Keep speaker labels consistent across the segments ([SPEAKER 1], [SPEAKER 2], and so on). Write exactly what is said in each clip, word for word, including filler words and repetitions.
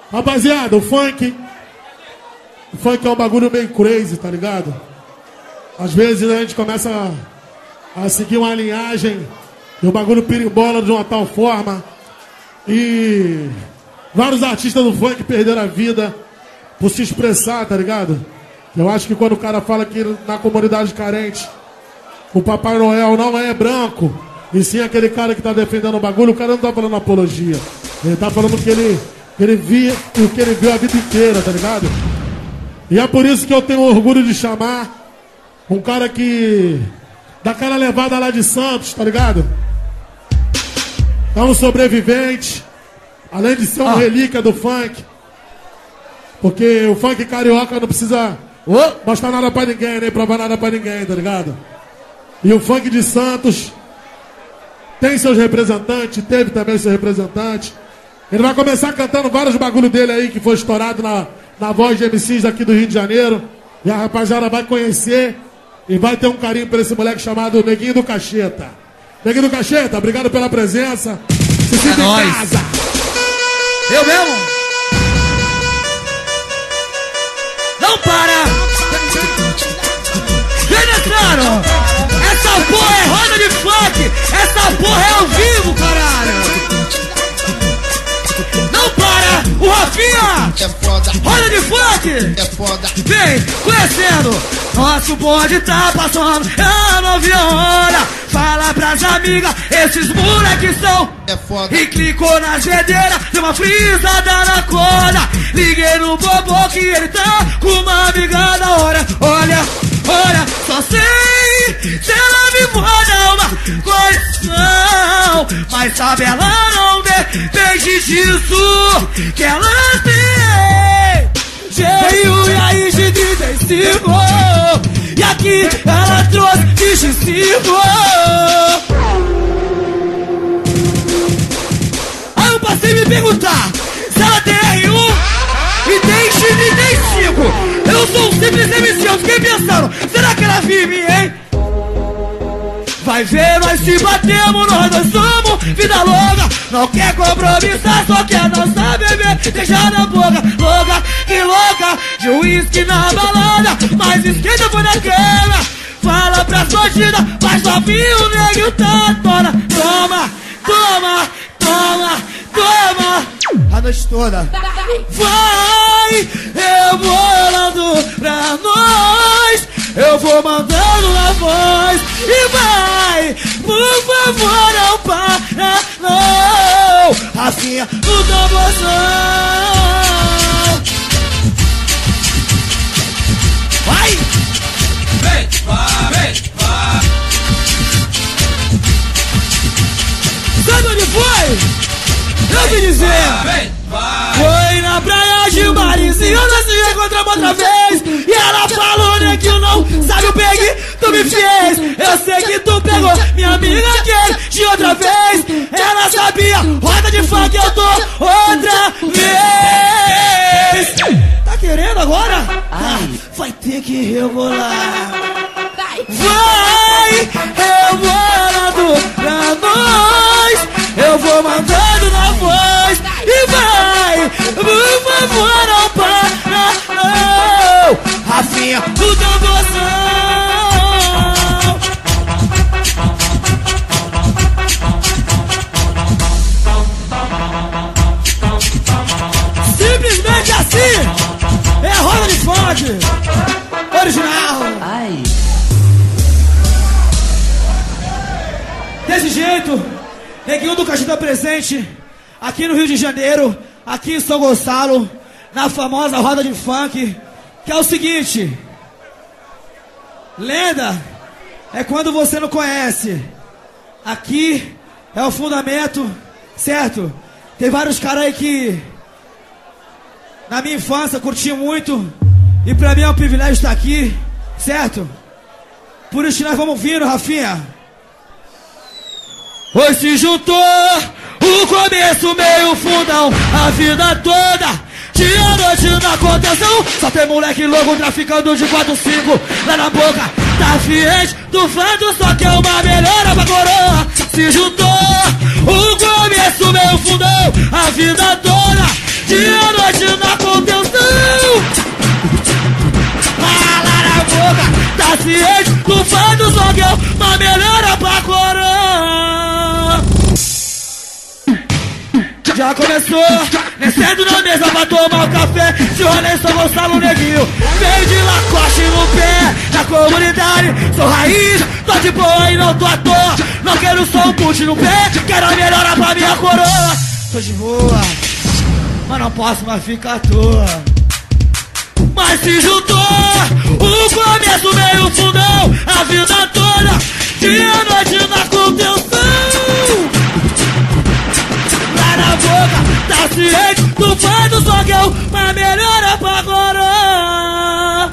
[SPEAKER 1] Rapaziada, o funk... O funk é um bagulho meio crazy, tá ligado? Às vezes a gente começa a, a seguir uma linhagem e o bagulho pirimbola de uma tal forma. E vários artistas do funk perderam a vida por se expressar, tá ligado? Eu acho que quando o cara fala que na comunidade carente o Papai Noel não é branco, e sim aquele cara que tá defendendo o bagulho, o cara não tá falando apologia. Ele tá falando que ele, ele via o que ele viu a vida inteira, tá ligado? E é por isso que eu tenho orgulho de chamar um cara que... daquela levada lá de Santos, tá ligado? É um sobrevivente, além de ser uma ah. relíquia do funk. Porque o funk carioca não precisa oh. mostrar nada pra ninguém, nem provar nada pra ninguém, tá ligado? E o funk de Santos tem seus representantes, teve também seus representantes. Ele vai começar cantando vários bagulho dele aí, que foi estourado na, na voz de M Cs daqui do Rio de Janeiro. E a rapaziada vai conhecer e vai ter um carinho por esse moleque chamado Neguinho do Cacheta. Neguinho do Cacheta, obrigado pela presença. Se sinta é em casa.
[SPEAKER 2] Eu mesmo? Não para! Penetraram! Essa porra é roda de funk! Essa porra é ao vivo, caralho! Não para! O Rafinha!
[SPEAKER 3] É foda!
[SPEAKER 2] Roda de funk!
[SPEAKER 3] É foda!
[SPEAKER 2] Vem, conhecendo! Nosso bonde tá passando, eu não vi a hora. Fala pras amigas, esses moleques são
[SPEAKER 3] é foda.
[SPEAKER 2] E clicou na gedeira, deu uma frisada na corda. Liguei no bobô que ele tá com uma amiga da hora. Olha, olha, só sei se ela me manda uma condição, mas sabe ela não depende disso que ela tem. Veio e aí de trinta e cinco, e aqui ela trouxe de X cinco. Aí eu passei a me perguntar se ela tem R um e tem X trinta e cinco. Eu sou um simples M C, eu fiquei pensando, será que ela vive, hein? Vai ver, nós se batemos, nós dois somos vida longa. Não quer compromissar, só quer dançar, beber, deixar na boca. Louca, que louca, de uísque na balada, mas esquenta foi na cama. Fala pra bandida, mas novinho o negro tá tona. Toma, toma, toma, toma. A noite toda. Vai, eu vou rolando pra nós, eu vou mandando na voz. E vai, por favor, não para, não. Rafinha, no tamborzão. Vai!
[SPEAKER 4] Vem, vai, vem, vai.
[SPEAKER 2] Sabe onde foi? Eu vim dizer,
[SPEAKER 4] vem, vai.
[SPEAKER 2] Foi na praia de Marizinho, nós se encontramos outra vez. E ela falou, né, que eu não sabe o pegue, tu me fez. Eu sei que tu pegou minha amiga aquele de outra vez. Ela sabia, roda de funk eu tô outra vez. Tá querendo agora? Ah, vai ter que rebolar. Vai, rebolando pra nós, eu vou mandando na voz. E vai, por favor, não para, não. Rafinha, do tamborzão. Simplesmente assim, é a roda de funk original.
[SPEAKER 5] Ai.
[SPEAKER 2] Desse jeito, Neguinho do Cacheta presente aqui no Rio de Janeiro, aqui em São Gonçalo, na famosa roda de funk, que é o seguinte: lenda é quando você não conhece. Aqui é o fundamento, certo? Tem vários caras aí que na minha infância curti muito, e pra mim é um privilégio estar aqui, certo? Por isso que nós vamos vindo, Rafinha. Hoje se juntou o começo, meio fundão, a vida toda, dia e noite na contenção. Só tem moleque louco traficando de quatro cinco lá na boca. Tá fiente do fado, só quer uma melhora pra coroa. Se juntou o começo, meio fundão, a vida toda, dia e noite ciente do fã do zogueu, mas melhora pra coroa. Já começou, descendo na mesa pra tomar um café. Se rolê São Gonçalo Neguinho, veio de Lacoste no pé. Na comunidade, sou raiz, tô de boa e não tô à toa. Não quero só um put no pé, quero a melhora pra minha coroa. Tô de boa, mas não posso mais ficar à toa. Mas se juntou o começo, meio fundão, a vida toda, dia e noite na contenção. Lá na boca, tá ciente do fã do zogueu, mas melhora pra coroa.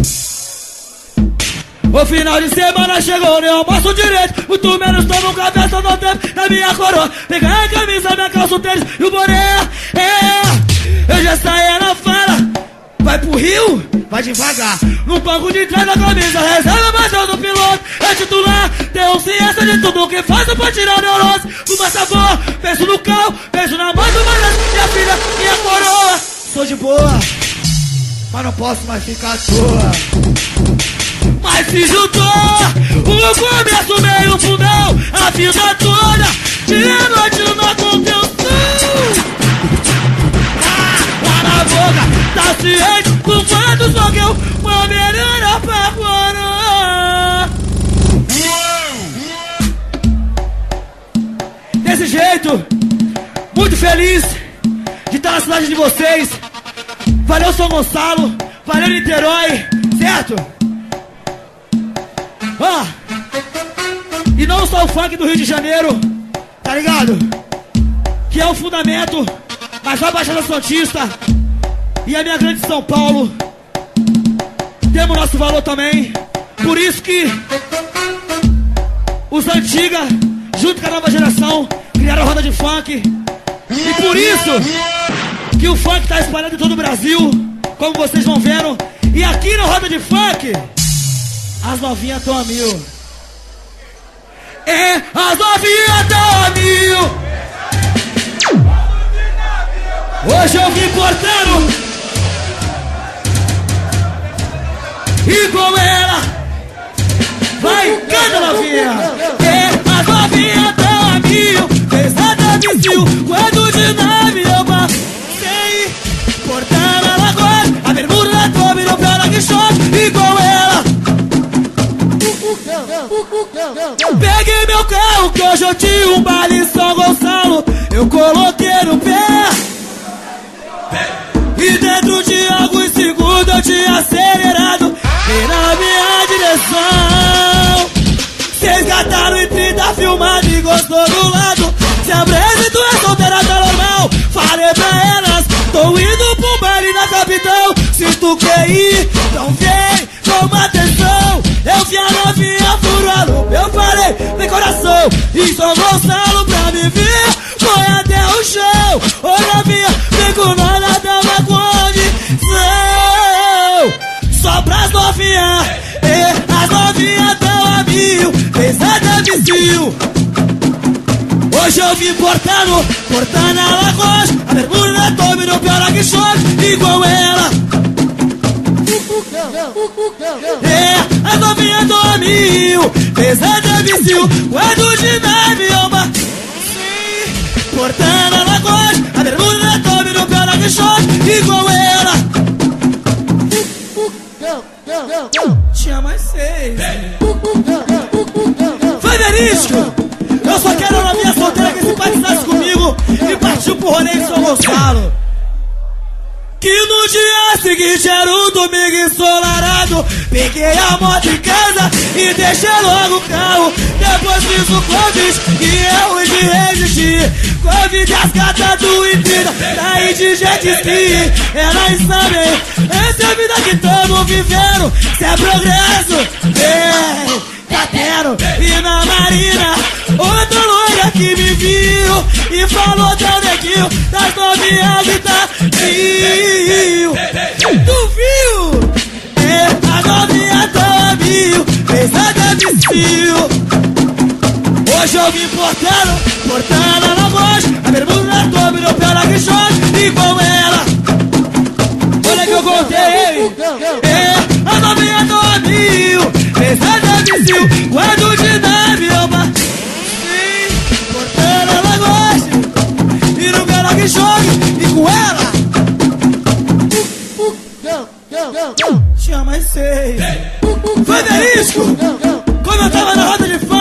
[SPEAKER 2] O final de semana chegou, nem almoço direito, muito menos tomo um café, só no tempo da minha coroa. Peguei a camisa, minha calça, o tênis e o boné. É, eu já saí na fala. Vai pro Rio, vai devagar. No banco de trás da camisa, reserva bateu do piloto. É titular, tenho ciência de tudo que faço pra tirar o neurose. Fuma sabor, penso no carro, penso na mãe do malandro, minha filha, minha coroa. Sou de boa, mas não posso mais ficar à toa. Mas se juntou o começo, meio fundão, a vida toda, dia e noite na contenção. Ah, lá na boca, tá ciente do fã do zogueu, uma melhora pra coroa. Desse jeito, muito feliz de estar na cidade de vocês. Valeu São Gonçalo, valeu Niterói, certo? Ah, e não só o funk do Rio de Janeiro, tá ligado? Que é o fundamento, mas a Baixada Santista e a minha grande São Paulo temos nosso valor também. Por isso que os antigas, junto com a nova geração, criaram a roda de funk. E por isso que o funk tá espalhado em todo o Brasil, como vocês vão vendo. E aqui na roda de funk, as novinhas tão a mil. É, as novinhas tão a mil. Hoje eu vim portando, e com ela vai, canta novinha. É, as novinhas tão a mil. Pesada de fio, quando de nave eu passei. Portando ela agora, a bermuda da Tommy, não pela que chove. E com ela peguei meu carro, que hoje eu tinha um baile em São Gonçalo. Eu coloquei no pé, e dentro de alguns segundos eu tinha acelerado e na minha direção. Cês gataram em trinta, filmado e gostou do lado. Se a breve tu é solteira, tá normal. Falei pra elas, tô indo pro baile na capital. Se tu quer ir, então vem, toma atenção. Eu vi a novinha furando, eu falei, vem coração. E São Gonçalo pra me ver, foi até o chão. Ô novinha, vem com nós, nós dava condição. Só pras novinhas, e as novinhas tão a mil. Pesada de fio. Hoje eu vim portando, portando a Lacoste. A bermuda da Tommy, não piora que chove. Igual ela. É, as novinhas tão a mil. Pesada de fio. Quando de nave eu passei. Portando a Lacoste. A bermuda da Tommy, não piora que chove. Igual ela. Tinha mais seis. Foi verídico. Eu só quero na minha solteira que simpatizasse comigo e partiu pro rolê em São Gonçalo. Que no dia seguinte era um domingo ensolarado. Peguei a moto em casa e deixei logo o carro. Depois fiz o convite e eu e de resistir. Convide as gatas do Intrida, daí de jet ski. Elas sabem, essa é a vida que tamo vivendo. Se é progresso, vem, tá tendo. E na Marina, outra loira que me viu e falou tão neguinho das novinhas e tá viu. Tu viu? É, a novinha tão a mil. Pesada de fio. Hoje eu vim portando, portando a voz. A bermuda da Tommy, não pela que chove. E com ela, olha que eu contei. É, a novinha tão a mil. me jogue e com ela chama e sei. Foi Belisco, como eu tava na roda de